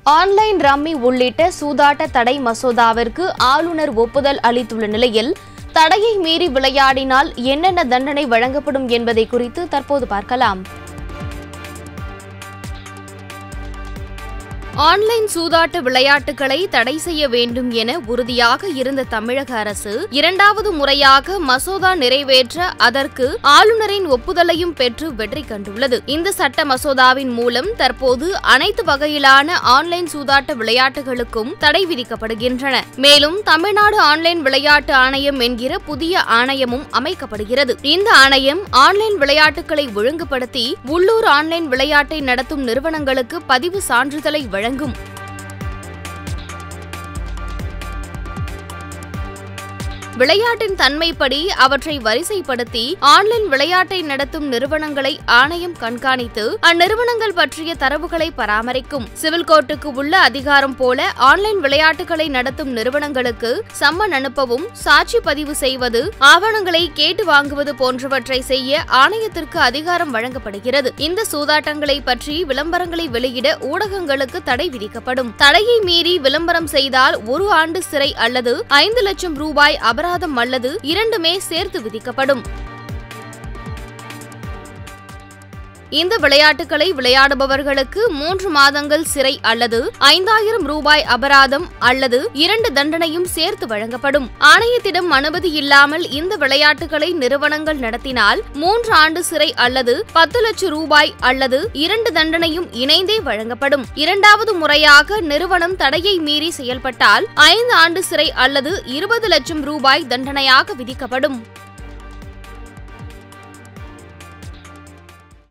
Online rummy உள்ளிட்ட சூதாட்ட தடை மசோதாவிற்கு ஆளுநர் ஒப்புதல் அளித்துள்ள நிலையில் தடையை மீறி விளையாடினால் என்னென்ன தண்டனை வழங்கப்படும் என்பதை குறித்து தற்போது பார்க்கலாம். ஆன்லைன் சூதாட்ட விளையாட்டுகளை தடை செய்ய வேண்டும் என உறுதியாக இருந்த தமிழக அரசு இரண்டாவது முறையாக மசோதா நிறைவேற்ற அதற்கு ஆளுநரின் ஒப்புதலையும் பெற்று வெற்றி கண்டுள்ளது. இந்த சட்ட மசோதாவின் மூலம் தற்போது அனைத்து வகையிலான ஆன்லைன் சூதாட்ட விளையாட்டுகளுக்கும் தடை விதிக்கப்படுகின்றன. மேலும் தமிழ்நாடு ஆன்லைன் விளையாட்டு ஆணையம் என்கிற புதிய ஆணையமும் அமைக்கப்படுகிறது. இந்த ஆணையம் ஆன்லைன் விளையாட்டுகளை ஒழுங்குபடுத்தி உள்ளூர் ஆன்லைன் விளையாட்டை நடத்தும் நிறுவனங்களுக்கு பதிவு சான்றிதழை வழங்கும். விளையாட்டின் தன்மைப்படி அவற்றை வரிசைப்படுத்தி ஆன்லைன் விளையாட்டை நடத்தும் நிறுவனங்களை ஆணையம் கண்காணித்து அந்நிறுவனங்கள் பற்றிய தரவுகளை பராமரிக்கும். சிவில் கோர்ட்டுக்கு உள்ள அதிகாரம் போல ஆன்லைன் விளையாட்டுகளை நடத்தும் நிறுவனங்களுக்கு சம்மன் அனுப்பவும், சாட்சி பதிவு செய்வது, ஆவணங்களை கேட்டு வாங்குவது போன்றவற்றை செய்ய ஆணையத்திற்கு அதிகாரம் வழங்கப்படுகிறது. இந்த சூதாட்டங்களை பற்றி விளம்பரங்களை வெளியிட ஊடகங்களுக்கு தடை விதிக்கப்படும். தடையை மீறி விளம்பரம் செய்தால் 1 ஆண்டு சிறை அல்லது 5 லட்சம் ரூபாய் அபராதம் அல்லது இரண்டுமே சேர்த்து விதிக்கப்படும். இந்த விளையாட்டுகளை விளையாடுபவர்களுக்கு 3 மாதங்கள் சிறை அல்லது 5000 ரூபாய் அபராதம் அல்லது 2 தண்டனையும் சேர்த்து வழங்கப்படும். ஆணையத்திடம் அனுமதி இல்லாமல் இந்த விளையாட்டுகளை நிறுவனங்கள் நடத்தினால் 3 ஆண்டு சிறை அல்லது 10 லட்சம் ரூபாய் அல்லது 2 தண்டனையும் இணைந்தே வழங்கப்படும். இரண்டாவது முறையாக நிறுவனம் தடையை மீறி செயல்பட்டால் 5 ஆண்டு சிறை அல்லது 20 லட்சம் ரூபாய் தண்டனையாக விதிக்கப்படும்.